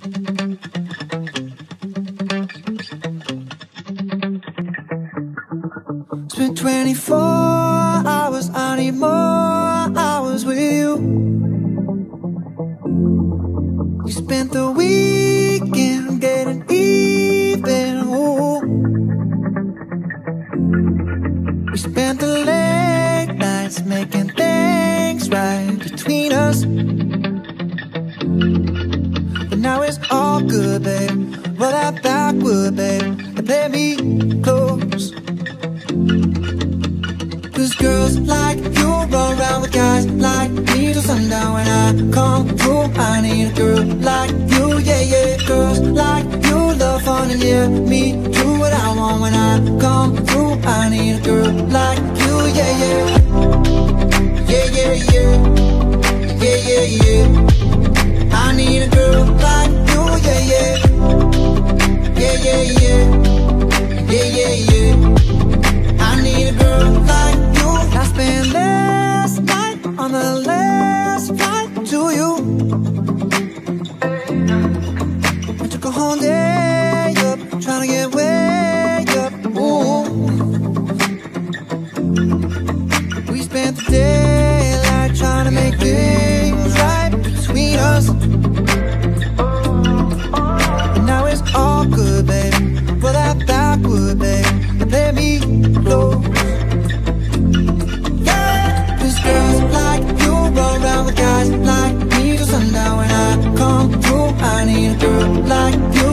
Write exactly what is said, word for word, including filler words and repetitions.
It's been twenty-four hours, I need more hours with you. We spent the weekend getting even, ooh. We spent the late nights making things right between us. But now it's all good, babe. Roll that backward, babe, and play me close. Cause girls like you run around with guys like me till sundown. When I come through, I need a girl like you, yeah, yeah. Girls like you love fun and yeah, me do what I want. When I come through, I need a girl like you, yeah, yeah. Yeah, yeah, yeah. Yeah, yeah, yeah. I need a girl like you, yeah, yeah. Yeah, yeah, yeah. Yeah, yeah, yeah. I need a girl like you. I spent last night on the last flight to you. I took a whole day up, trying to get way up, ooh. We spent the daylight trying to make things right between us. But now it's all good, baby. Roll that backward, baby, and play me close. Girls like you roll around with guys like me till sundown. When I come through, I need a girl like you,